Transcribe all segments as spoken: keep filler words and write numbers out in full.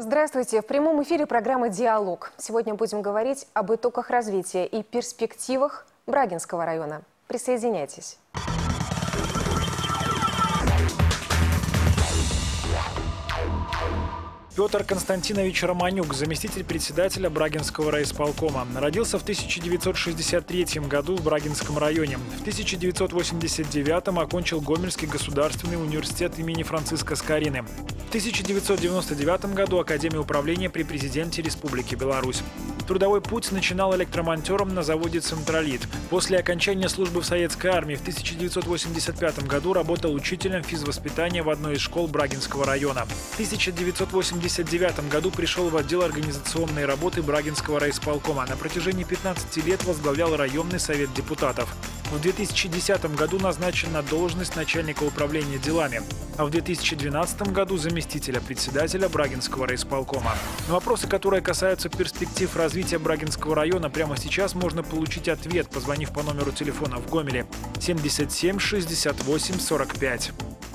Здравствуйте! В прямом эфире программы «Диалог». Сегодня будем говорить об итогах развития и перспективах Брагинского района. Присоединяйтесь. Петр Константинович Романюк, заместитель председателя Брагинского райисполкома. Родился в тысяча девятьсот шестьдесят третьем году в Брагинском районе. В тысяча девятьсот восемьдесят девятом окончил Гомельский государственный университет имени Франциска Скорины. В тысяча девятьсот девяносто девятом году Академию управления при президенте Республики Беларусь. Трудовой путь начинал электромонтером на заводе «Централит». После окончания службы в Советской армии в тысяча девятьсот восемьдесят пятом году работал учителем физвоспитания в одной из школ Брагинского района. В тысяча девятьсот восемьдесят девятом году пришел в отдел организационной работы Брагинского райисполкома. На протяжении пятнадцати лет возглавлял районный совет депутатов. В две тысячи десятом году назначен на должность начальника управления делами, а в две тысячи двенадцатом году заместителя председателя Брагинского райисполкома. На вопросы, которые касаются перспектив развития Брагинского района, прямо сейчас можно получить ответ, позвонив по номеру телефона в Гомеле семьдесят семь шестьдесят восемь сорок пять.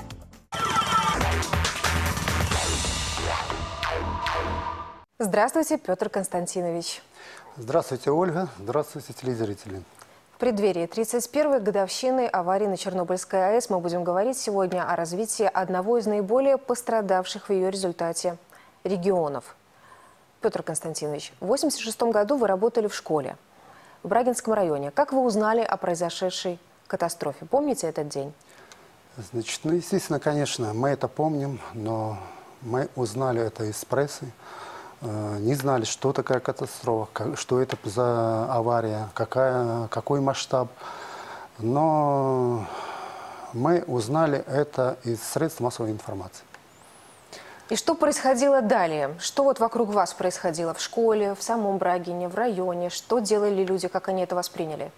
Здравствуйте, Петр Константинович. Здравствуйте, Ольга. Здравствуйте, телезрители. В преддверии тридцать первой годовщины аварии на Чернобыльской АЭС мы будем говорить сегодня о развитии одного из наиболее пострадавших в ее результате регионов. Петр Константинович, в восемьдесят шестом году вы работали в школе в Брагинском районе. Как вы узнали о произошедшей катастрофе? Помните этот день? Значит, ну, естественно, конечно, мы это помним, но мы узнали это из прессы. Не знали, что такая катастрофа, что это за авария, какая, какой масштаб. Но мы узнали это из средств массовой информации. И что происходило далее? Что вот вокруг вас происходило в школе, в самом Брагине, в районе? Что делали люди, как они это восприняли?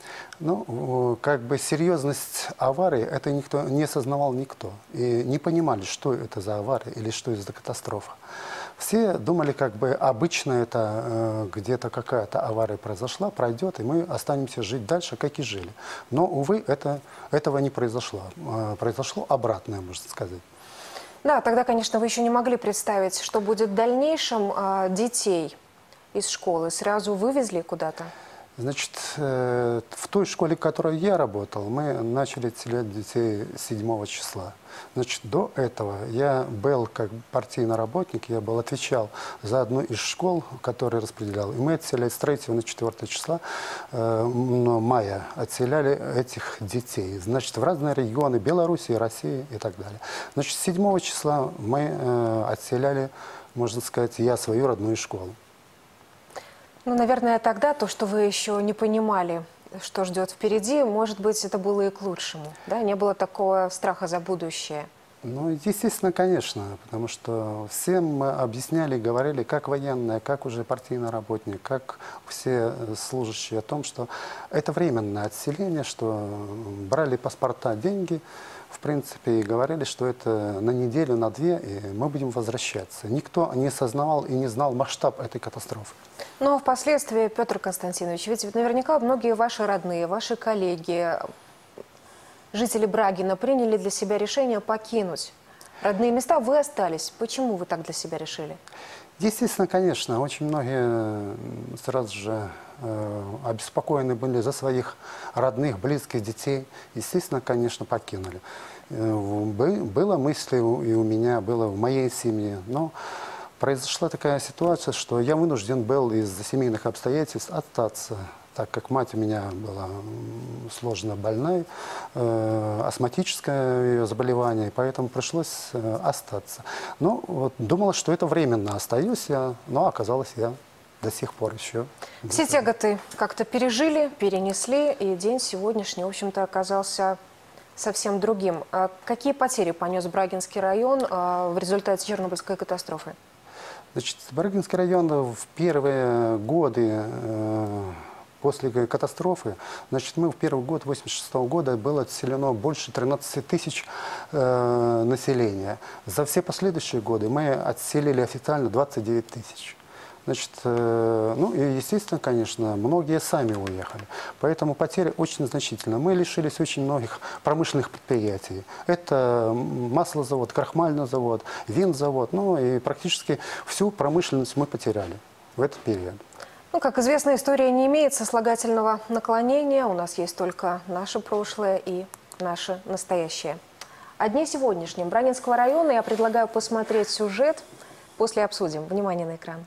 Ну, как бы серьезность аварии, это никто не осознавал никто. И не понимали, что это за авария или что это за катастрофа. Все думали, как бы обычно это э, где-то какая-то авария произошла, пройдет, и мы останемся жить дальше, как и жили. Но, увы, это, этого не произошло. Э, произошло обратное, можно сказать. Да, тогда, конечно, вы еще не могли представить, что будет в дальнейшем. Э, детей из школы сразу вывезли куда-то? Значит, э, в той школе, в которой я работал, мы начали отселять детей седьмого числа. Значит, до этого я был как партийный работник, я был, отвечал за одну из школ, которую распределял. И мы отселяли с третьего на четвёртое числа э, мая, отселяли этих детей. Значит, в разные регионы Беларуси, России и так далее. Значит, с седьмого числа мы э, отселяли, можно сказать, я свою родную школу. Ну, наверное, тогда то, что вы еще не понимали, что ждет впереди, может быть, это было и к лучшему, да? Не было такого страха за будущее. Ну, естественно, конечно, потому что всем мы объясняли, говорили, как военные, как уже партийный работник, как все служащие о том, что это временное отселение, что брали паспорта, деньги, в принципе, и говорили, что это на неделю, на две, и мы будем возвращаться. Никто не осознавал и не знал масштаб этой катастрофы. Но впоследствии, Петр Константинович, ведь наверняка многие ваши родные, ваши коллеги, жители Брагина приняли для себя решение покинуть родные места. Вы остались. Почему вы так для себя решили? Естественно, конечно, очень многие сразу же э, обеспокоены были за своих родных, близких детей. Естественно, конечно, покинули. Э, было мысли и у меня, было в моей семье, но произошла такая ситуация, что я вынужден был из-за семейных обстоятельств остаться, так как мать у меня была сложно больная, э, астматическое ее заболевание, поэтому пришлось э, остаться. Ну, вот, думала, что это временно остаюсь я, но оказалось я до сих пор еще. Все тяготы как-то пережили, перенесли, и день сегодняшний, в общем-то, оказался совсем другим. А какие потери понес Брагинский район а, в результате Чернобыльской катастрофы? Значит, Брагинский район в первые годы э, после катастрофы, значит, мы в первый год, восемьдесят шестого года, было отселено больше тринадцати тысяч э, населения. За все последующие годы мы отселили официально двадцать девять тысяч. Значит, ну и, естественно, конечно, многие сами уехали. Поэтому потери очень значительны. Мы лишились очень многих промышленных предприятий. Это маслозавод, крахмальный завод, винзавод. Ну и практически всю промышленность мы потеряли в этот период. Ну, как известно, история не имеет сослагательного наклонения. У нас есть только наше прошлое и наше настоящее. О дне сегодняшнем Брагинского района я предлагаю посмотреть сюжет. После обсудим. Внимание на экран.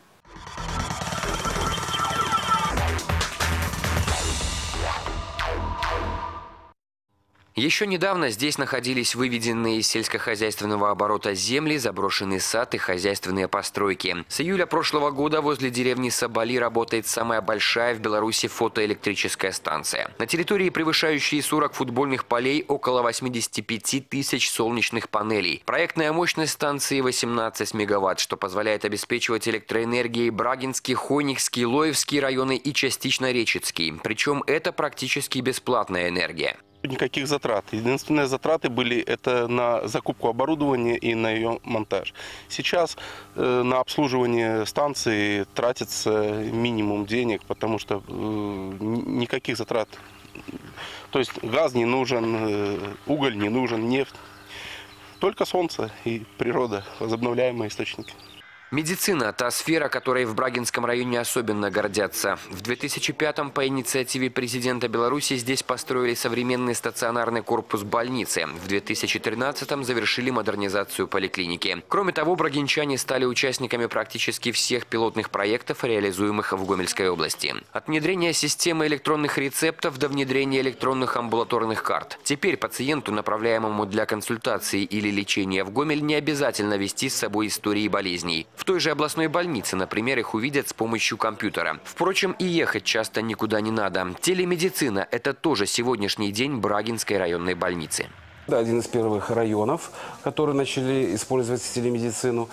Еще недавно здесь находились выведенные из сельскохозяйственного оборота земли, заброшенный сад и хозяйственные постройки. С июля прошлого года возле деревни Соболи работает самая большая в Беларуси фотоэлектрическая станция. На территории, превышающей сорок футбольных полей, около восьмидесяти пяти тысяч солнечных панелей. Проектная мощность станции восемнадцать мегаватт, что позволяет обеспечивать электроэнергией Брагинский, Хойникский, Лоевский районы и частично Речицкий. Причем это практически бесплатная энергия. Никаких затрат. Единственные затраты были это на закупку оборудования и на ее монтаж. Сейчас э, на обслуживание станции тратится минимум денег, потому что э, никаких затрат. То есть газ не нужен, э, уголь не нужен, нефть. Только солнце и природа, возобновляемые источники. Медицина – та сфера, которой в Брагинском районе особенно гордятся. В две тысячи пятом по инициативе президента Беларуси здесь построили современный стационарный корпус больницы. В две тысячи тринадцатом завершили модернизацию поликлиники. Кроме того, брагинчане стали участниками практически всех пилотных проектов, реализуемых в Гомельской области. От внедрения системы электронных рецептов до внедрения электронных амбулаторных карт. Теперь пациенту, направляемому для консультации или лечения в Гомель, не обязательно вести с собой истории болезней. В той же областной больнице, например, их увидят с помощью компьютера. Впрочем, и ехать часто никуда не надо. Телемедицина – это тоже сегодняшний день Брагинской районной больницы. Один из первых районов, которые начали использовать телемедицину.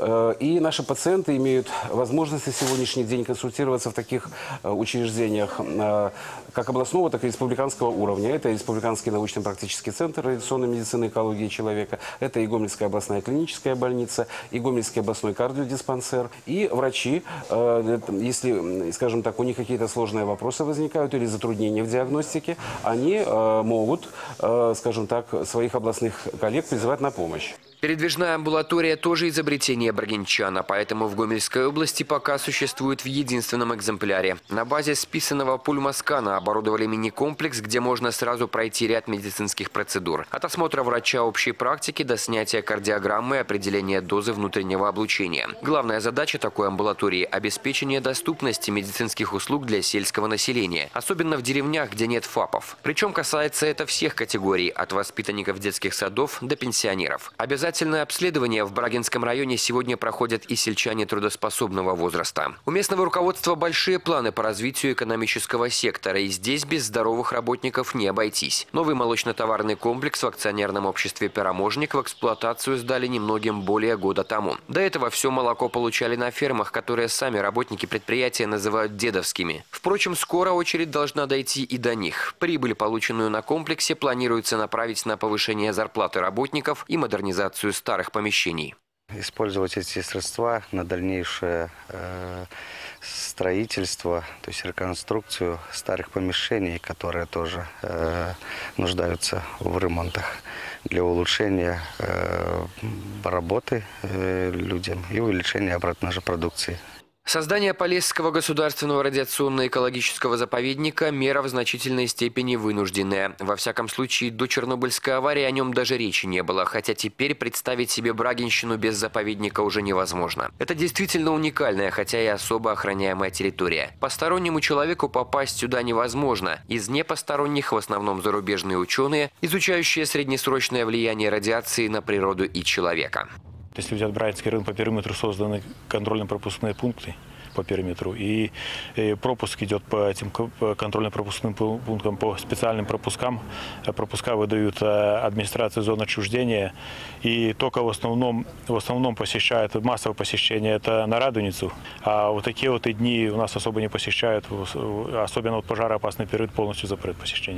И наши пациенты имеют возможность на сегодняшний день консультироваться в таких учреждениях как областного, так и республиканского уровня. Это Республиканский научно-практический центр радиационной медицины и экологии человека, это и Гомельская областная клиническая больница, и Гомельский областной кардиодиспансер. И врачи, если, скажем так, у них какие-то сложные вопросы возникают или затруднения в диагностике, они могут, скажем так, своих областных коллег призывать на помощь. Передвижная амбулатория тоже изобретение брагинчана, поэтому в Гомельской области пока существует в единственном экземпляре. На базе списанного пульмоскана оборудовали мини-комплекс, где можно сразу пройти ряд медицинских процедур. От осмотра врача общей практики до снятия кардиограммы и определения дозы внутреннего облучения. Главная задача такой амбулатории – обеспечение доступности медицинских услуг для сельского населения, особенно в деревнях, где нет ФАПов. Причем касается это всех категорий, от воспитанников детских садов до пенсионеров. Обязательно Обязательное обследование в Брагинском районе сегодня проходят и сельчане трудоспособного возраста. У местного руководства большие планы по развитию экономического сектора, и здесь без здоровых работников не обойтись. Новый молочно-товарный комплекс в акционерном обществе «Пироможник» в эксплуатацию сдали немногим более года тому. До этого все молоко получали на фермах, которые сами работники предприятия называют дедовскими. Впрочем, скоро очередь должна дойти и до них. Прибыль, полученную на комплексе, планируется направить на повышение зарплаты работников и модернизацию старых помещений. Использовать эти средства на дальнейшее э, строительство, то есть реконструкцию старых помещений, которые тоже э, нуждаются в ремонтах, для улучшения э, работы э, людям и увеличения обратной же продукции. Создание Полесского государственного радиационно-экологического заповедника – мера в значительной степени вынужденная. Во всяком случае, до Чернобыльской аварии о нем даже речи не было, хотя теперь представить себе Брагинщину без заповедника уже невозможно. Это действительно уникальная, хотя и особо охраняемая территория. Постороннему человеку попасть сюда невозможно. Из непосторонних в основном зарубежные ученые, изучающие среднесрочное влияние радиации на природу и человека. Если взять Брагинский район, по периметру созданы контрольно-пропускные пункты по периметру, и пропуск идет по этим контрольно-пропускным пунктам, по специальным пропускам. Пропуска выдают администрации зоны отчуждения, и только в основном, в основном посещают, массовое посещение это на Радуницу, а вот такие вот и дни у нас особо не посещают, особенно вот пожароопасный период полностью закрыт посещение.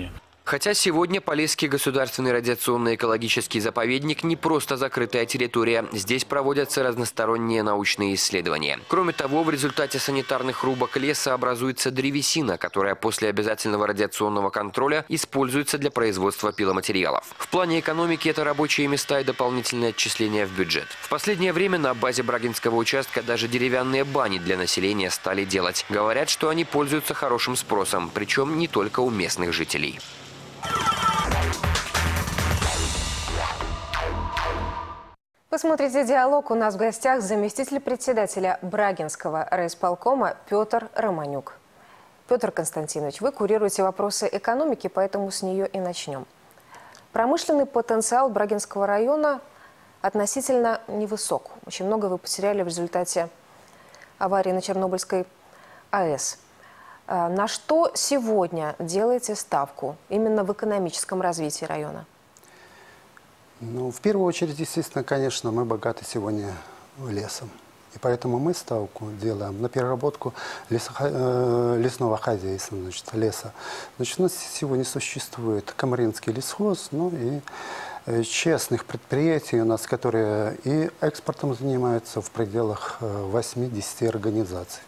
Хотя сегодня Полесский государственный радиационно-экологический заповедник не просто закрытая территория. Здесь проводятся разносторонние научные исследования. Кроме того, в результате санитарных рубок леса образуется древесина, которая после обязательного радиационного контроля используется для производства пиломатериалов. В плане экономики это рабочие места и дополнительные отчисления в бюджет. В последнее время на базе Брагинского участка даже деревянные бани для населения стали делать. Говорят, что они пользуются хорошим спросом, причем не только у местных жителей. Вы смотрите «Диалог». У нас в гостях заместитель председателя Брагинского райисполкома Петр Романюк. Петр Константинович, вы курируете вопросы экономики, поэтому с нее и начнем. Промышленный потенциал Брагинского района относительно невысок. Очень много вы потеряли в результате аварии на Чернобыльской АЭС. На что сегодня делаете ставку именно в экономическом развитии района? Ну, в первую очередь, естественно, конечно, мы богаты сегодня лесом. И поэтому мы ставку делаем на переработку лесо, э, лесного хозяйства, значит, леса. Значит, у нас сегодня существует Камаринский лесхоз, ну и э, честных предприятий у нас, которые и экспортом занимаются в пределах восьми-десяти организаций.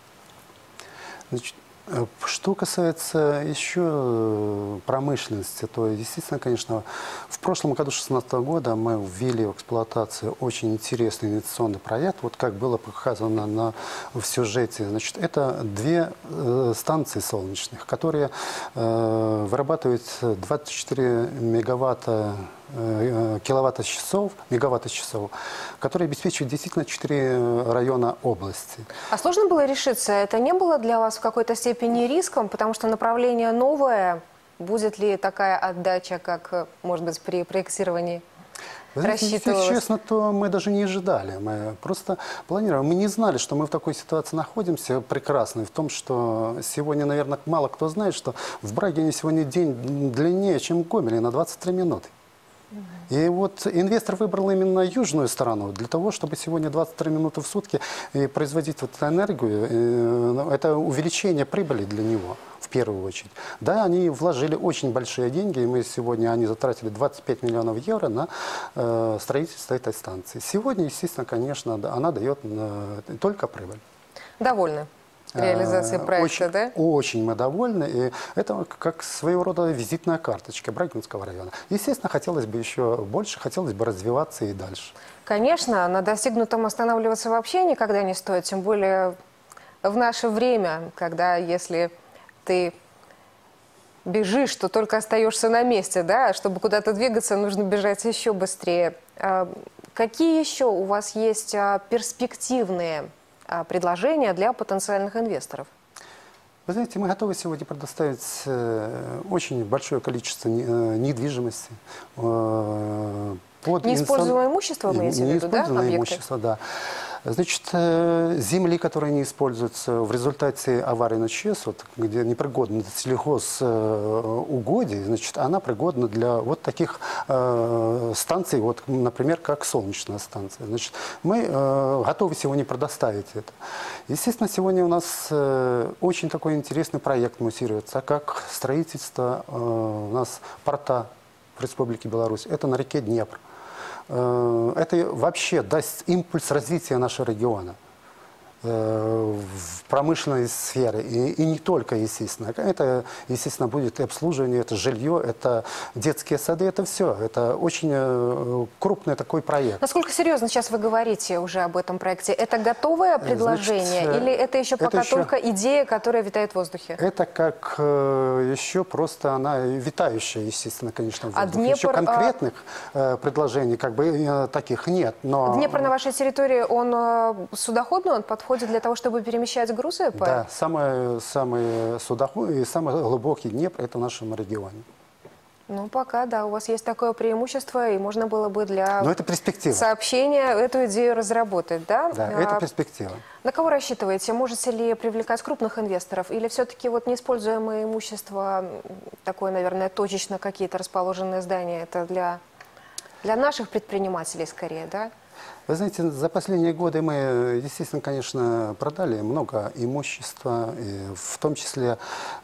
Значит, что касается еще промышленности, то, естественно, конечно, в прошлом году, две тысячи шестнадцатого года, мы ввели в эксплуатацию очень интересный инвестиционный проект. Вот как было показано на, в сюжете. Значит, это две э, станции солнечных, которые э, вырабатывают двадцать четыре мегаватта киловатт-часов, мегаватт-часов, которые обеспечивают действительно четыре района области. А сложно было решиться? Это не было для вас в какой-то степени риском, потому что направление новое? Будет ли такая отдача, как, может быть, при проектировании рассчитывалось? Если честно, то мы даже не ожидали. Мы просто планировали. Мы не знали, что мы в такой ситуации находимся прекрасной. В том, что сегодня, наверное, мало кто знает, что в Брагине сегодня день длиннее, чем в Гомеле, на двадцать три минуты. И вот инвестор выбрал именно южную сторону для того, чтобы сегодня двадцать три минуты в сутки производить вот эту энергию. Это увеличение прибыли для него в первую очередь. Да, они вложили очень большие деньги, и мы сегодня они затратили двадцать пять миллионов евро на э, строительство этой станции. Сегодня, естественно, конечно, она дает э, только прибыль. Довольны реализацией проекта, очень, да? Очень мы довольны. И это как своего рода визитная карточка Брагинского района. Естественно, хотелось бы еще больше, хотелось бы развиваться и дальше. Конечно, на достигнутом останавливаться вообще никогда не стоит. Тем более в наше время, когда если ты бежишь, то только остаешься на месте, да? Чтобы куда-то двигаться, нужно бежать еще быстрее. Какие еще у вас есть перспективные предложения для потенциальных инвесторов? Вы знаете, мы готовы сегодня предоставить очень большое количество недвижимости. Под неиспользуемое имущество, вы имеете в виду, да? Неиспользуемое имущество, да. Значит, земли, которые не используются в результате аварии на ЧАЭС, вот, где непригодна для сельхозугодий, значит, она пригодна для вот таких э, станций, вот, например, как солнечная станция. Значит, мы э, готовы сегодня предоставить это. Естественно, сегодня у нас э, очень такой интересный проект муссируется, как строительство э, у нас порта в Республике Беларусь. Это на реке Днепр. Это вообще даст импульс развития нашего региона в промышленной сфере. И, и не только, естественно. Это, естественно, будет и обслуживание, это жилье, это детские сады, это все. Это очень крупный такой проект. Насколько серьезно сейчас вы говорите уже об этом проекте? Это готовое предложение? Значит, или это еще пока это еще, только идея, которая витает в воздухе? Это как э, еще просто она витающая, естественно, конечно, в воздухе. А Днепр, еще конкретных э, предложений как бы э, таких нет. Но... Днепр на вашей территории, он э, судоходный, он подходит для того, чтобы перемещать грузы? По... Да, самый, самый судоходный и самый глубокий Днепр – это в нашем регионе. Ну, пока, да, у вас есть такое преимущество, и можно было бы для Но это перспектива. сообщения эту идею разработать, да? Да, а, это перспектива. На кого рассчитываете? Можете ли привлекать крупных инвесторов? Или все-таки вот неиспользуемое имущество, такое, наверное, точечно какие-то расположенные здания, это для, для наших предпринимателей скорее, да? Вы знаете, за последние годы мы, естественно, конечно, продали много имущества, и в том числе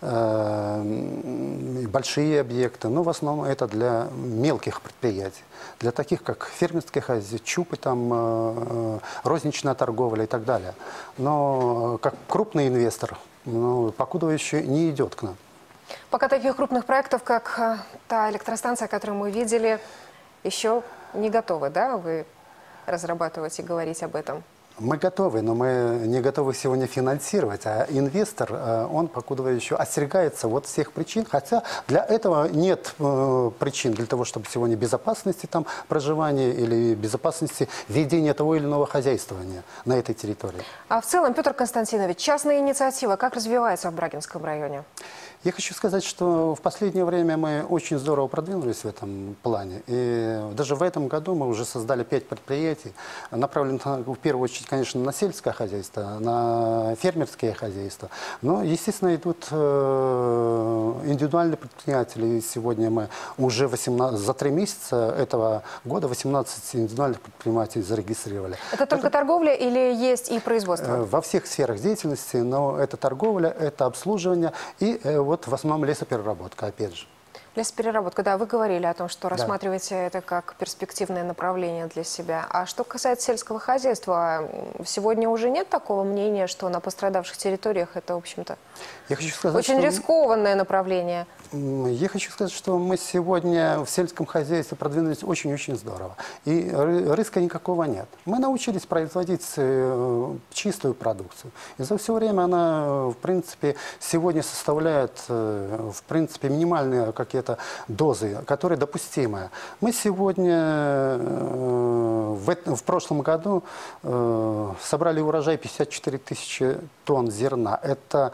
э, большие объекты, но в основном это для мелких предприятий, для таких как фермерские хозяйства, ЧУПы, там, э, розничная торговля и так далее. Но как крупный инвестор, ну, покуда еще не идет к нам. Пока таких крупных проектов, как та электростанция, которую мы видели, еще не готовы, да, вы разрабатывать и говорить об этом? Мы готовы, но мы не готовы сегодня финансировать. А инвестор, он покуда еще остерегается вот всех причин. Хотя для этого нет э, причин для того, чтобы сегодня безопасности там проживания или безопасности ведения того или иного хозяйствования на этой территории. А в целом, Петр Константинович, частная инициатива как развивается в Брагинском районе? Я хочу сказать, что в последнее время мы очень здорово продвинулись в этом плане. И даже в этом году мы уже создали пять предприятий, направленных в первую очередь, конечно, на сельское хозяйство, на фермерские хозяйства. Но, естественно, идут индивидуальные предприниматели. Сегодня мы уже восемнадцать, за три месяца этого года восемнадцать индивидуальных предпринимателей зарегистрировали. Это только это, торговля или есть и производство? Во всех сферах деятельности, но это торговля, это обслуживание и вот в основном лесопереработка, опять же. Лесопереработка, да, вы говорили о том, что да. рассматриваете это как перспективное направление для себя. А что касается сельского хозяйства, сегодня уже нет такого мнения, что на пострадавших территориях это, в общем-то, очень что... рискованное направление? Я хочу сказать, что мы сегодня в сельском хозяйстве продвинулись очень-очень здорово. И риска никакого нет. Мы научились производить чистую продукцию. И за все время она, в принципе, сегодня составляет, в принципе, минимальные какие-то дозы, которые допустимые. Мы сегодня в, в прошлом году собрали урожай пятьдесят четыре тысячи тонн зерна. Это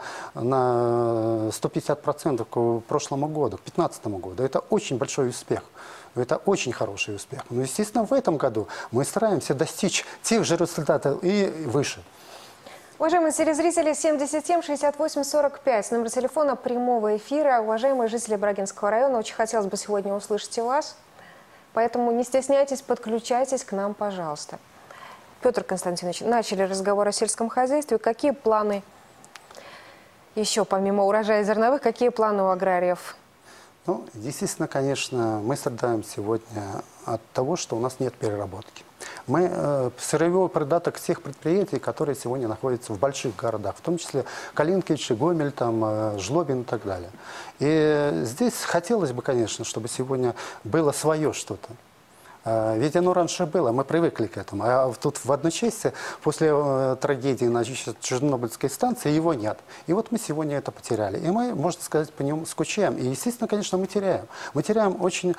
на сто пятьдесят процентов к прошлому году, к две тысячи пятнадцатому году. Это очень большой успех. Это очень хороший успех. Но, естественно, в этом году мы стараемся достичь тех же результатов и выше. Уважаемые телезрители, семьдесят семь шестьдесят восемь сорок пять, номер телефона прямого эфира. Уважаемые жители Брагинского района, очень хотелось бы сегодня услышать и вас. Поэтому не стесняйтесь, подключайтесь к нам, пожалуйста. Петр Константинович, начали разговор о сельском хозяйстве. Какие планы еще, помимо урожая зерновых, какие планы у аграриев? Ну, естественно, конечно, мы страдаем сегодня от того, что у нас нет переработки. Мы э, сырьевой придаток всех предприятий, которые сегодня находятся в больших городах, в том числе Калинкич, Гомель, там, э, Жлобин и так далее. И здесь хотелось бы, конечно, чтобы сегодня было свое что-то. Ведь оно раньше было, мы привыкли к этому. А тут в одночасье, после э, трагедии на Чернобыльской станции, его нет. И вот мы сегодня это потеряли. И мы, можно сказать, по нему скучаем. И, естественно, конечно, мы теряем. Мы теряем очень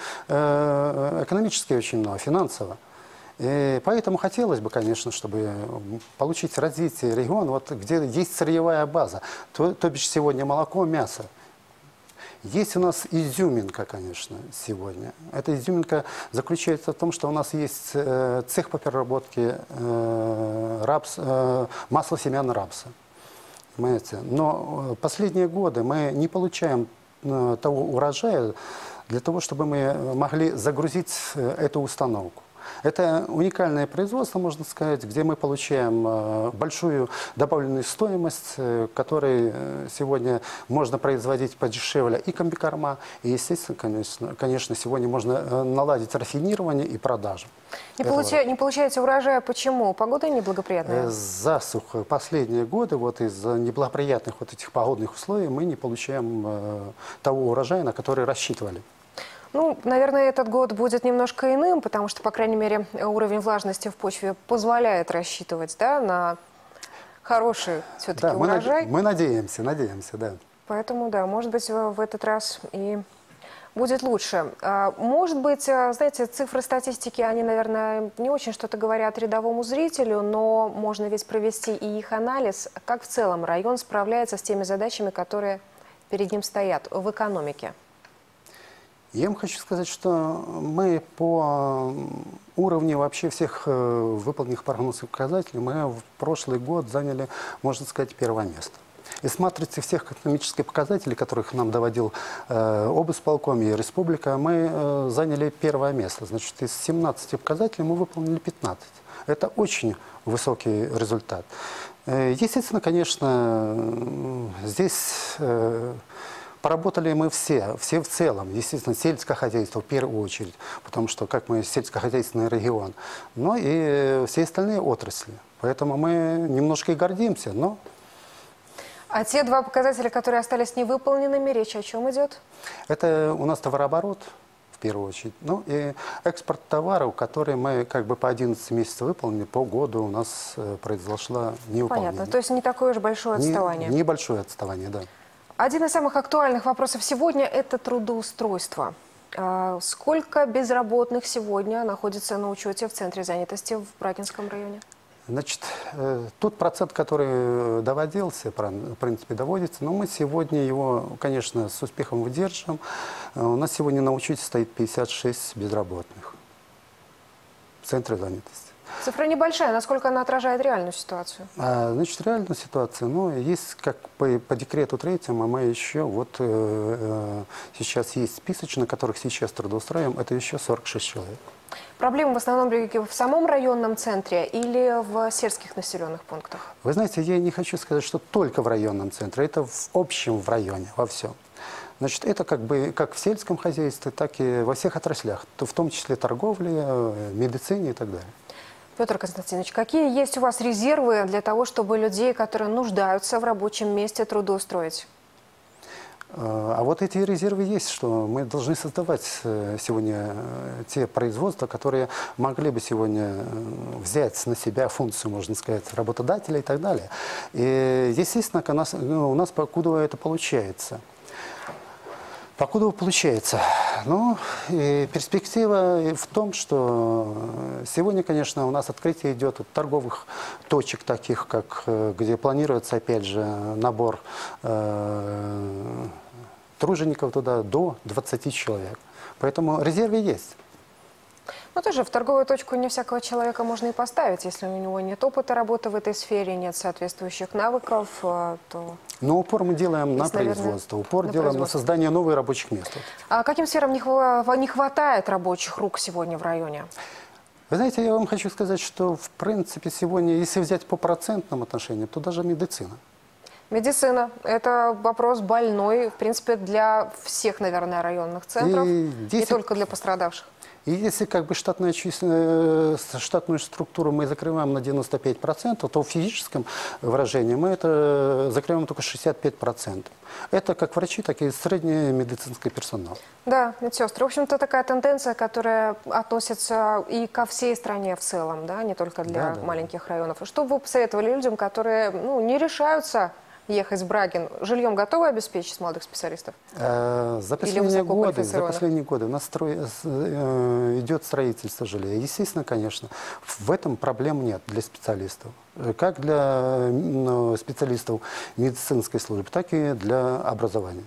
э, экономически очень много, финансово. И поэтому хотелось бы, конечно, чтобы получить развитие региона, вот, где есть сырьевая база, то, то бишь сегодня молоко, мясо. Есть у нас изюминка, конечно, сегодня. Эта изюминка заключается в том, что у нас есть э, цех по переработке э, рапс, э, масла семян рапса. Понимаете? Но последние годы мы не получаем э, того урожая для того, чтобы мы могли загрузить э, эту установку. Это уникальное производство, можно сказать, где мы получаем большую добавленную стоимость, которой сегодня можно производить подешевле и комбикорма, и, естественно, конечно, конечно, сегодня можно наладить рафинирование и продажу. Не, получа... не получается урожая, почему? Погода неблагоприятная? Засуха. Последние годы, вот из-за неблагоприятных вот этих погодных условий, мы не получаем э, того урожая, на который рассчитывали. Ну, наверное, этот год будет немножко иным, потому что, по крайней мере, уровень влажности в почве позволяет рассчитывать, да, на хороший все-таки да, урожай. Мы, мы надеемся, надеемся, да. Поэтому, да, может быть, в этот раз и будет лучше. Может быть, знаете, цифры статистики, они, наверное, не очень что-то говорят рядовому зрителю, но можно ведь провести и их анализ, как в целом район справляется с теми задачами, которые перед ним стоят в экономике. Я вам хочу сказать, что мы по уровню вообще всех выполненных прогнозных показателей, мы в прошлый год заняли, можно сказать, первое место. И с матрицы всех экономических показателей, которых нам доводил э, облсполком и республика, мы э, заняли первое место. Значит, из семнадцати показателей мы выполнили пятнадцать. Это очень высокий результат. Естественно, конечно, здесь поработали мы все, все в целом. Естественно, сельское хозяйство в первую очередь, потому что, как мы, сельскохозяйственный регион, но и все остальные отрасли. Поэтому мы немножко и гордимся, но... А те два показателя, которые остались невыполненными, речь о чем идет? Это у нас товарооборот, в первую очередь. Ну и экспорт товаров, которые мы как бы по одиннадцать месяцев выполнили, по году у нас произошло невыполнение. Понятно, то есть не такое уж большое отставание. Не, небольшое отставание, да. Один из самых актуальных вопросов сегодня – это трудоустройство. Сколько безработных сегодня находится на учете в Центре занятости в Брагинском районе? Значит, тот процент, который доводился, в принципе, доводится, но мы сегодня его, конечно, с успехом выдерживаем. У нас сегодня на учете стоит пятьдесят шесть безработных в Центре занятости. Цифра небольшая. Насколько она отражает реальную ситуацию? А, значит, реальную ситуацию, ну, есть, как по, по декрету третьему, мы еще, вот, э, э, сейчас есть список, на которых сейчас трудоустраиваем, это еще сорок шесть человек. Проблемы в основном в самом районном центре или в сельских населенных пунктах? Вы знаете, я не хочу сказать, что только в районном центре, это в общем в районе, во всем. Значит, это как бы как в сельском хозяйстве, так и во всех отраслях, в том числе торговле, медицине и так далее. Петр Константинович, какие есть у вас резервы для того, чтобы людей, которые нуждаются в рабочем месте, трудоустроить? А вот эти резервы есть, что мы должны создавать сегодня те производства, которые могли бы сегодня взять на себя функцию, можно сказать, работодателя и так далее. И, естественно, у нас, у нас покуда это получается. Покуда получается. Ну, и перспектива в том, что сегодня, конечно, у нас открытие идет от торговых точек, таких как, где планируется, опять же, набор э, тружеников туда до двадцати человек. Поэтому резервы есть. Но тоже в торговую точку не всякого человека можно и поставить. Если у него нет опыта работы в этой сфере, нет соответствующих навыков, то... Но упор мы делаем на производство, упор делаем на создание новых рабочих мест. А каким сферам не хватает рабочих рук сегодня в районе? Вы знаете, я вам хочу сказать, что в принципе сегодня, если взять по процентным отношениям, то даже медицина. Медицина – это вопрос больной, в принципе, для всех, наверное, районных центров, и десять... не только для пострадавших. И если как бы штатную, штатную структуру мы закрываем на девяносто пять процентов, то в физическом выражении мы это закрываем только шестьдесят пять процентов. Это как врачи, так и средний медицинский персонал. Да, медсестры. В общем-то, такая тенденция, которая относится и ко всей стране в целом, да, не только для да, да, маленьких да. районов. Что бы вы посоветовали людям, которые ну, не решаются ехать в Брагин? Жильем готовы обеспечить молодых специалистов? Э, за, последние годы, за последние годы у нас строй, э, идет строительство жилья. Естественно, конечно, в этом проблем нет для специалистов. Как для э, специалистов медицинской службы, так и для образования.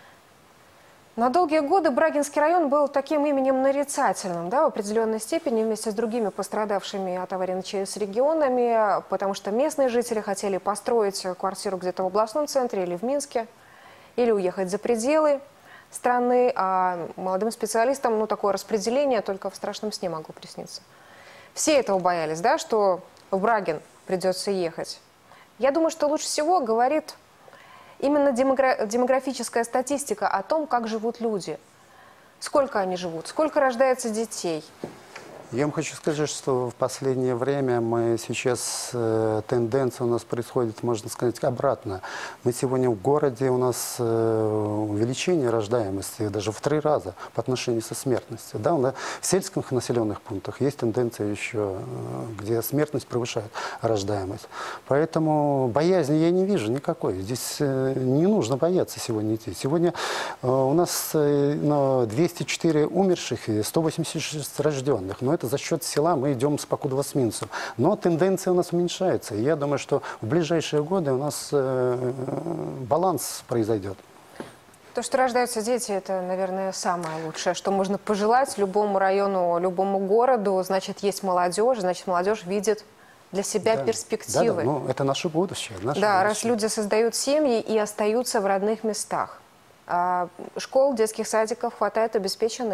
На долгие годы Брагинский район был таким именем нарицательным, да, в определенной степени, вместе с другими пострадавшими от аварии на ЧАЭС регионами, потому что местные жители хотели построить квартиру где-то в областном центре или в Минске, или уехать за пределы страны, а молодым специалистам ну, такое распределение только в страшном сне могло присниться. Все этого боялись, да, что в Брагин придется ехать. Я думаю, что лучше всего говорит... Именно демографическая статистика о том, как живут люди. Сколько они живут, сколько рождается детей. Я вам хочу сказать, что в последнее время мы сейчас, э, тенденция у нас происходит, можно сказать, обратно. Мы сегодня в городе, у нас э, увеличение рождаемости даже в три раза по отношению со смертностью. Да, в сельских населенных пунктах есть тенденция еще, э, где смертность превышает рождаемость. Поэтому боязни я не вижу никакой. Здесь э, не нужно бояться сегодня идти. Сегодня э, у нас э, двести четыре умерших и сто восемьдесят шесть рожденных. Но это за счет села мы идем с покуда с минусом. Но тенденция у нас уменьшается. И я думаю, что в ближайшие годы у нас э, баланс произойдет. То, что рождаются дети, это, наверное, самое лучшее, что можно пожелать любому району, любому городу. Значит, есть молодежь, значит, молодежь видит для себя да. перспективы. Да, да. Ну, это наше будущее. Наше да, будущее. Раз люди создают семьи и остаются в родных местах. А школ, детских садиков хватает, обеспечены?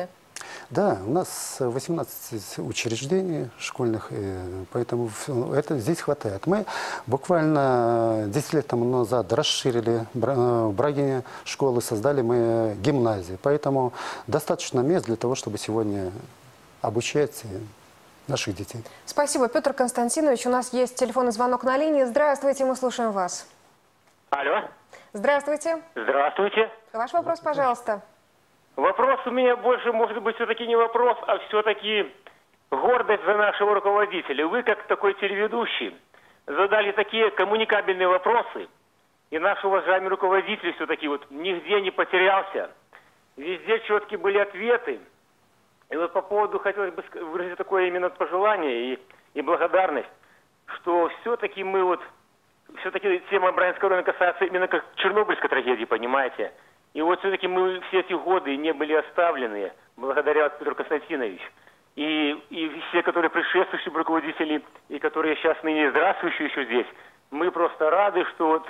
Да, у нас восемнадцать учреждений школьных, поэтому это здесь хватает. Мы буквально десять лет тому назад расширили в Брагине школы, создали мы гимназии. Поэтому достаточно мест для того, чтобы сегодня обучать наших детей. Спасибо, Петр Константинович. У нас есть телефонный звонок на линии. Здравствуйте, мы слушаем вас. Алло. Здравствуйте. Здравствуйте. Ваш вопрос, пожалуйста. Вопрос у меня больше, может быть, все-таки не вопрос, а все-таки гордость за нашего руководителя. Вы, как такой телеведущий, задали такие коммуникабельные вопросы, и наш уважаемый руководитель все-таки вот нигде не потерялся. Везде четкие были ответы. И вот по поводу хотелось бы выразить такое именно пожелание и, и благодарность, что все-таки мы вот, все-таки тема Брагинского района касается именно как Чернобыльской трагедии, понимаете? И вот все-таки мы все эти годы не были оставлены благодаря Петру Константиновичу. И, и все, которые предшествующие руководители, и которые сейчас ныне здравствующие еще здесь, мы просто рады, что вот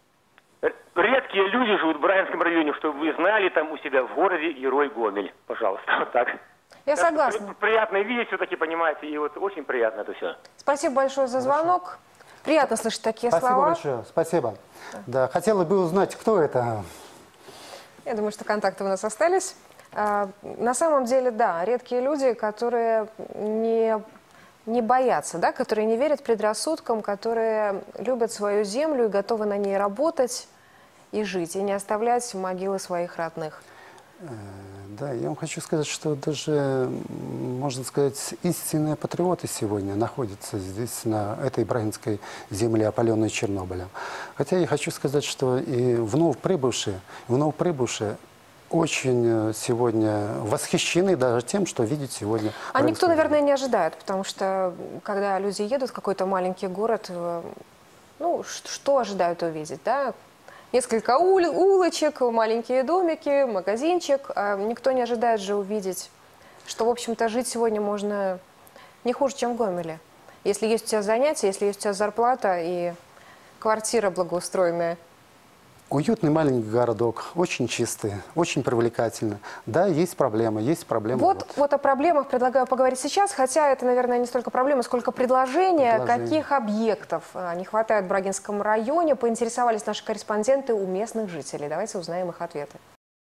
редкие люди живут в Брагинском районе, чтобы вы знали там у себя в городе герой Гомель. Пожалуйста, вот так. Я согласна. Приятно видеть все-таки, понимаете, и вот очень приятно это все. Спасибо большое за звонок. Приятно слышать такие Спасибо слова. большое, спасибо. Да, хотела бы узнать, кто это. Я думаю, что контакты у нас остались. А, на самом деле, да, редкие люди, которые не, не боятся, да, которые не верят предрассудкам, которые любят свою землю и готовы на ней работать и жить, и не оставлять могилы своих родных. Да, я вам хочу сказать, что даже, можно сказать, истинные патриоты сегодня находятся здесь, на этой брагинской земле, опаленной Чернобылем. Хотя я хочу сказать, что и вновь прибывшие, вновь прибывшие очень сегодня восхищены даже тем, что видят сегодня. А никто, наверное, не ожидает, потому что, когда люди едут в какой-то маленький город, ну, что ожидают увидеть, да? Несколько ули, улочек, маленькие домики, магазинчик. А никто не ожидает же увидеть, что, в общем-то, жить сегодня можно не хуже, чем в Гомеле. Если есть у тебя занятия, если есть у тебя зарплата и квартира благоустроенная. Уютный маленький городок, очень чистый, очень привлекательный. Да, есть проблемы, есть проблемы. Вот, вот. вот о проблемах предлагаю поговорить сейчас, хотя это, наверное, не столько проблемы, сколько предложения, Предложение. Каких объектов не хватает в Брагинском районе. Поинтересовались наши корреспонденты у местных жителей. Давайте узнаем их ответы.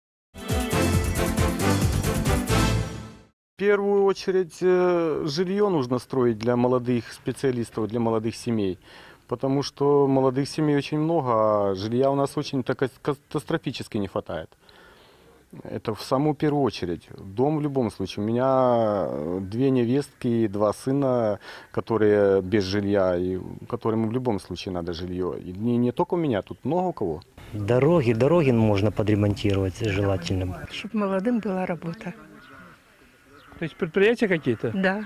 В первую очередь жилье нужно строить для молодых специалистов, для молодых семей. Потому что молодых семей очень много, а жилья у нас очень так, катастрофически не хватает. Это в самую первую очередь. Дом в любом случае. У меня две невестки и два сына, которые без жилья, и которым в любом случае надо жилье. И не, не только у меня, тут много у кого. Дороги, дороги можно подремонтировать желательно. Чтобы молодым была работа. То есть предприятия какие-то? Да.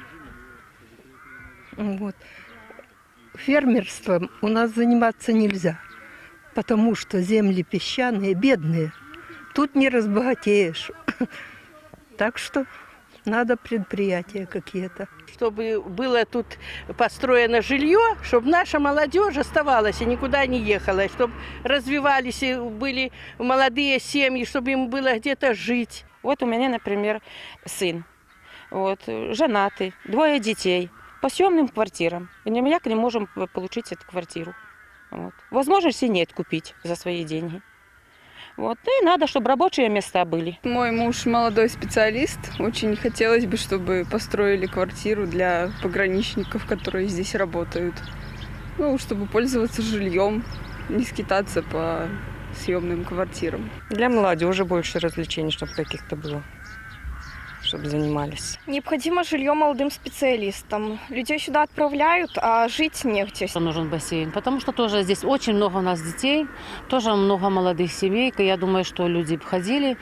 Вот. Фермерством у нас заниматься нельзя, потому что земли песчаные, бедные. Тут не разбогатеешь. Так что надо предприятия какие-то. Чтобы было тут построено жилье, чтобы наша молодежь оставалась и никуда не ехала, чтобы развивались и были молодые семьи, чтобы им было где-то жить. Вот у меня, например, сын, вот, женатый, двое детей. По съемным квартирам. И мы никак не можем получить эту квартиру. Вот. Возможности нет купить за свои деньги. Вот. И надо, чтобы рабочие места были. Мой муж молодой специалист. Очень хотелось бы, чтобы построили квартиру для пограничников, которые здесь работают. Ну, чтобы пользоваться жильем, не скитаться по съемным квартирам. Для молодежи больше развлечений, чтобы каких-то было. Чтобы занимались. Необходимо жилье молодым специалистам. Людей сюда отправляют, а жить негде. Нужен бассейн, потому что тоже здесь очень много у нас детей, тоже много молодых семей. Я думаю, что люди бы ходили.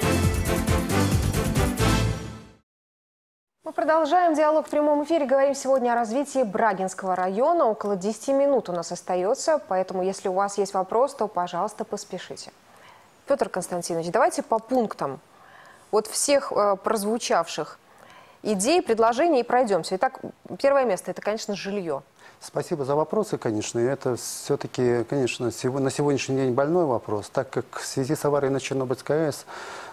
Мы продолжаем диалог в прямом эфире. Говорим сегодня о развитии Брагинского района. Около десяти минут у нас остается, поэтому если у вас есть вопрос, то, пожалуйста, поспешите. Петр Константинович, давайте по пунктам. Вот всех э, прозвучавших идей, предложений и пройдемся. Итак, первое место – это, конечно, жилье. Спасибо за вопросы, конечно. Это все-таки, конечно, на сегодняшний день больной вопрос, так как в связи с аварией на Чернобыльской АЭС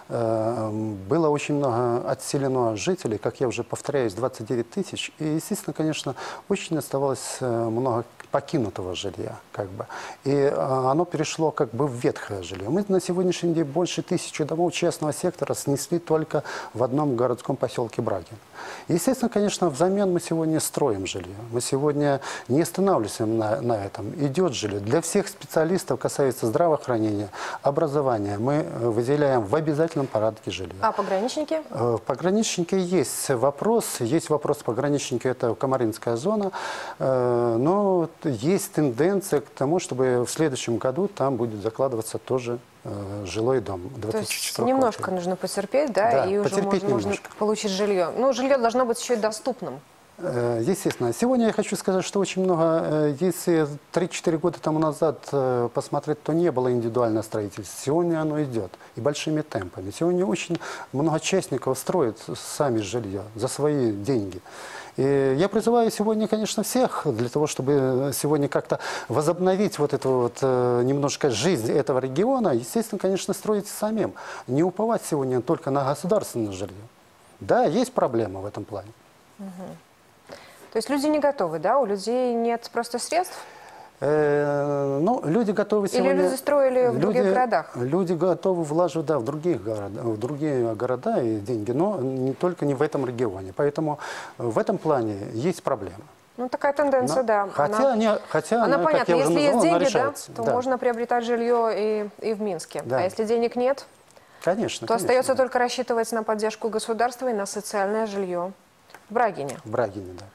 было очень много отселено жителей, как я уже повторяюсь, двадцать девять тысяч. И, естественно, конечно, очень оставалось много покинутого жилья. Как бы. И оно перешло как бы в ветхое жилье. Мы на сегодняшний день больше тысячи домов частного сектора снесли только в одном городском поселке Брагин. Естественно, конечно, взамен мы сегодня строим жилье. Мы сегодня не останавливаемся на, на этом. Идет жилье. Для всех специалистов, касается здравоохранения, образования, мы выделяем в обязательном порядке жилье. А пограничники? В пограничнике есть вопрос. Есть вопрос пограничники, это Комаринская зона. Но есть тенденция к тому, чтобы в следующем году там будет закладываться тоже жилой дом. То есть немножко нужно потерпеть, да, да и уже можно, можно получить жилье. Ну, жилье должно быть еще и доступным. Естественно. Сегодня я хочу сказать, что очень много, если три-четыре года тому назад посмотреть, то не было индивидуального строительства. Сегодня оно идет и большими темпами. Сегодня очень много частников строят сами жилье за свои деньги. И я призываю сегодня, конечно, всех для того, чтобы сегодня как-то возобновить вот эту вот немножко жизнь этого региона, естественно, конечно, строить самим. Не уповать сегодня только на государственное жилье. Да, есть проблема в этом плане. Угу. То есть люди не готовы, да? У людей нет просто средств? Э, ну, люди готовы сегодня... Или люди строили в люди, других городах? Люди готовы влаживать, да, в других города, в другие города и деньги, но не только не в этом регионе. Поэтому в этом плане есть проблема. Ну, такая тенденция, но, да. Хотя, она, они, хотя она, она, понятна. как я если уже есть назвал, деньги, да, то да. можно приобретать жилье и, и в Минске. Да. А если денег нет, конечно, то конечно, остается да. только рассчитывать на поддержку государства и на социальное жилье в Брагине. В Брагине, да.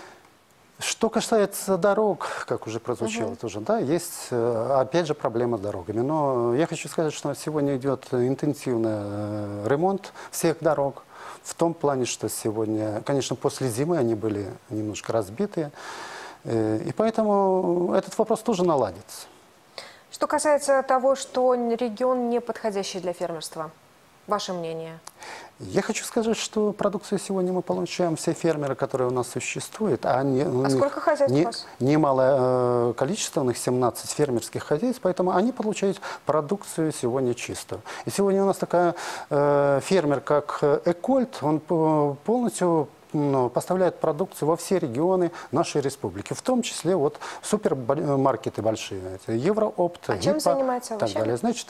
Что касается дорог, как уже прозвучало угу. тоже, да, есть, опять же, проблема с дорогами. Но я хочу сказать, что сегодня идет интенсивный ремонт всех дорог. В том плане, что сегодня, конечно, после зимы они были немножко разбитые. И поэтому этот вопрос тоже наладится. Что касается того, что регион не подходящий для фермерства, ваше мнение? Я хочу сказать, что продукцию сегодня мы получаем, все фермеры, которые у нас существуют. А, не, а сколько хозяйств не, у вас? Немалое э, количество, у них семнадцать фермерских хозяйств, поэтому они получают продукцию сегодня чистую. И сегодня у нас такая э, фермер, как Экольд, он полностью ну, поставляет продукцию во все регионы нашей республики, в том числе вот супермаркеты большие, Евроопт, а чем занимается и так далее. Значит,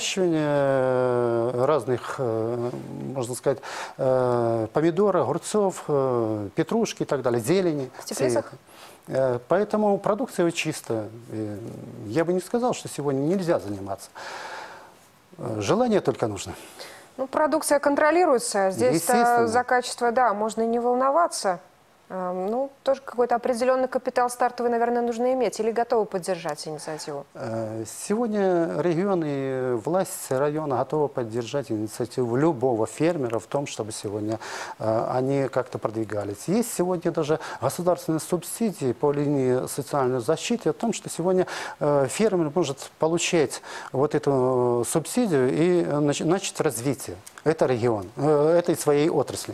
выращивание разных, можно сказать, помидоров, огурцов, петрушки и так далее, зелени. В теплицах? Поэтому продукция чистая. Я бы не сказал, что сегодня нельзя заниматься. Желание только нужно. Ну, продукция контролируется. Здесь за качество, да, можно и не волноваться. Ну, тоже какой-то определенный капитал стартовый, наверное, нужно иметь. Или готовы поддержать инициативу? Сегодня регион и власть района готовы поддержать инициативу любого фермера в том, чтобы сегодня они как-то продвигались. Есть сегодня даже государственные субсидии по линии социальной защиты о том, что сегодня фермер может получать вот эту субсидию и начать развитие этого региона, этой своей отрасли.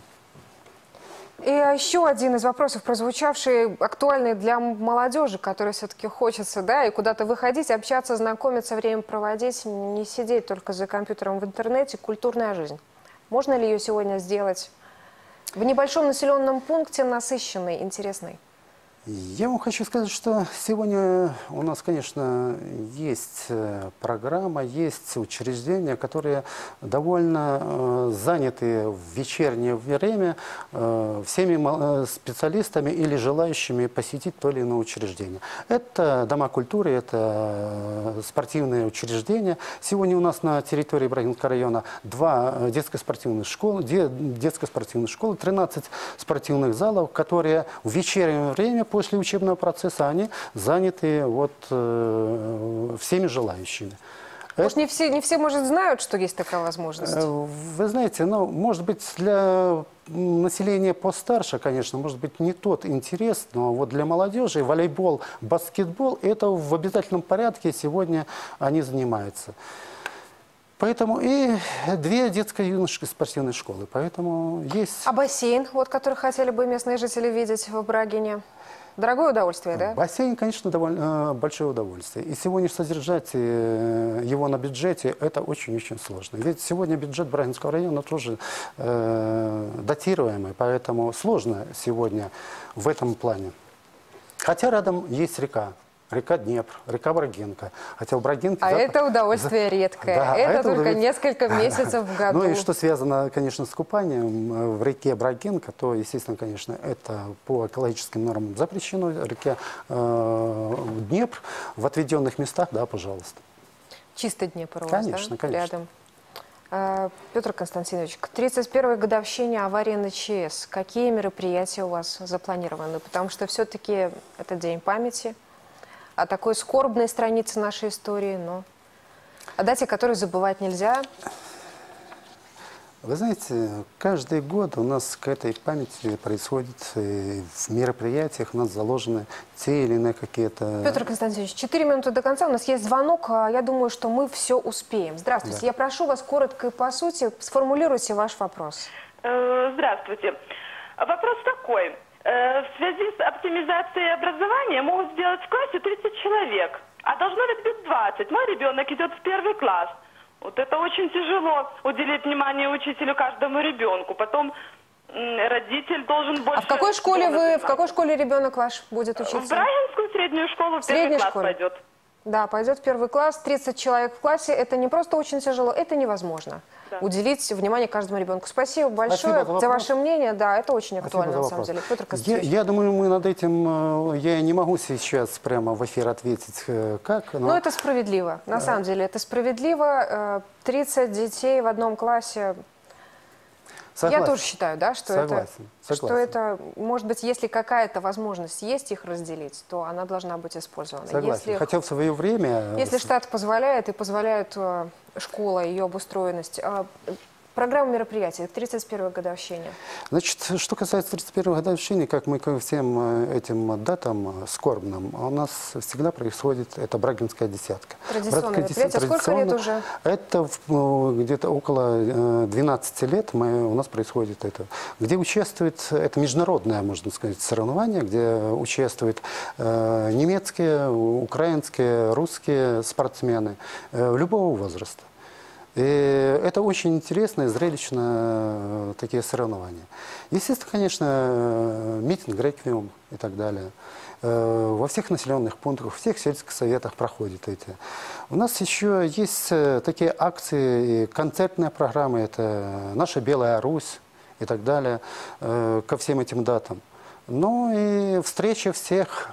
И еще один из вопросов, прозвучавший, актуальный для молодежи, которой все-таки хочется, да, и куда-то выходить, общаться, знакомиться, время проводить, не сидеть только за компьютером в интернете, культурная жизнь. Можно ли ее сегодня сделать в небольшом населенном пункте, насыщенной, интересной? Я вам хочу сказать, что сегодня у нас, конечно, есть программа, есть учреждения, которые довольно э, заняты в вечернее время э, всеми специалистами или желающими посетить то или иное учреждение. Это дома культуры, это спортивные учреждения. Сегодня у нас на территории Брагинского района два детско-спортивных школы, детско-спортивных школы, тринадцать спортивных залов, которые в вечернее время после учебного процесса они заняты вот, э, всеми желающими. Может, не все, не все, может, знают, что есть такая возможность? Вы знаете, ну, может быть, для населения постарше, конечно, может быть, не тот интерес, но вот для молодежи волейбол, баскетбол, это в обязательном порядке сегодня они занимаются. Поэтому и две детско-юношеские спортивные школы. Поэтому есть... А бассейн, вот, который хотели бы местные жители видеть в Брагине? Дорогое удовольствие, да? Бассейн, конечно, довольно большое удовольствие. И сегодня содержать его на бюджете, это очень-очень сложно. Ведь сегодня бюджет Брагинского района тоже э, датируемый, поэтому сложно сегодня в этом плане. Хотя рядом есть река. Река Днепр, река Брагинка. Хотя в Брагинке... А да, это удовольствие за... редкое. Да, это, это только удовольствие... несколько месяцев в году. Ну и что связано, конечно, с купанием в реке Брагинка, то, естественно, конечно, это по экологическим нормам запрещено. Реке э, Днепр в отведенных местах, да, пожалуйста. Чистый Днепр у вас, конечно, да? Конечно, рядом. А, Петр Константинович, к тридцать первой годовщине аварии на ЧАЭС какие мероприятия у вас запланированы? Потому что все-таки это день памяти о такой скорбной странице нашей истории, но о дате, которую забывать нельзя. Вы знаете, каждый год у нас к этой памяти происходит в мероприятиях, у нас заложены те или иные какие-то... Петр Константинович, четыре минуты до конца, у нас есть звонок, я думаю, что мы все успеем. Здравствуйте, да. Я прошу вас коротко и по сути, сформулируйте ваш вопрос. Здравствуйте. Вопрос такой. В связи с оптимизацией образования могут сделать в классе тридцать человек, а должно ведь быть двадцать. Мой ребенок идет в первый класс. Вот это очень тяжело, уделить внимание учителю каждому ребенку. Потом родитель должен больше... А в какой школе вы, в какой школе ребенок ваш будет учиться? В Брагинскую среднюю школу, в первый класс пойдет. Да, пойдет в первый класс, тридцать человек в классе. Это не просто очень тяжело, это невозможно. Да. Уделить внимание каждому ребенку. Спасибо большое Спасибо за, за ваше мнение. Да, это очень актуально, на самом деле. Петр я, я думаю, мы над этим, я не могу сейчас прямо в эфир ответить, как. Но, но это справедливо. На а... самом деле, это справедливо. тридцать детей в одном классе. Согласен. Я тоже считаю, да, что, это, что это, может быть, если какая-то возможность есть их разделить, то она должна быть использована. Согласен. Если, Хотя в свое время... Если штат позволяет и позволяет э, школа, ее обустроенность, э, программа мероприятий к тридцать первой годовщине. Значит, что касается тридцать первой годовщины, как мы ко всем этим датам скорбным, у нас всегда происходит это Брагинская десятка. Традиционное мероприятие. Сколько лет уже? Это где-то около двенадцати лет мы, у нас происходит это. Где участвует, это международное, можно сказать, соревнование, где участвуют э, немецкие, украинские, русские спортсмены э, любого возраста. И это очень интересно и зрелищно, такие соревнования. Естественно, конечно, митинг, реквием и так далее. Во всех населенных пунктах, во всех сельских советах проходят эти. У нас еще есть такие акции, и концертные программы, это «Наша Белая Русь» и так далее, ко всем этим датам. Ну и встреча всех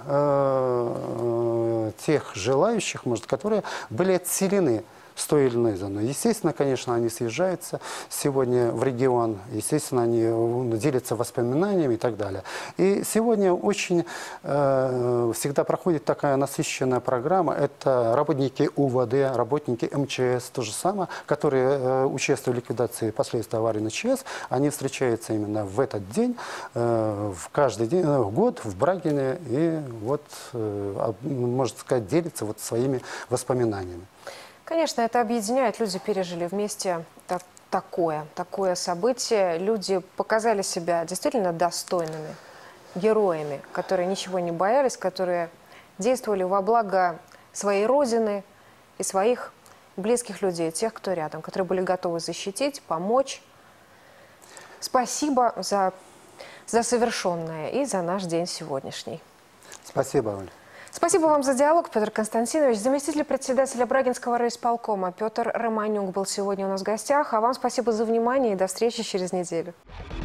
э, тех желающих, может, которые были отселены с той или иной зоны. Естественно, конечно, они съезжаются сегодня в регион, естественно, они делятся воспоминаниями и так далее. И сегодня очень э, всегда проходит такая насыщенная программа. Это работники УВД, работники МЧС, то же самое, которые э, участвовали в ликвидации последствий аварии на ЧАЭС. Они встречаются именно в этот день, э, в каждый день, э, год в Брагине, и вот, э, можно сказать, делятся вот своими воспоминаниями. Конечно, это объединяет. Люди пережили вместе так, такое, такое событие. Люди показали себя действительно достойными героями, которые ничего не боялись, которые действовали во благо своей родины и своих близких людей, тех, кто рядом, которые были готовы защитить, помочь. Спасибо за, за совершенное и за наш день сегодняшний. Спасибо, Оля. Спасибо вам за диалог, Петр Константинович. Заместитель председателя Брагинского райисполкома Петр Романюк был сегодня у нас в гостях. А вам спасибо за внимание и до встречи через неделю.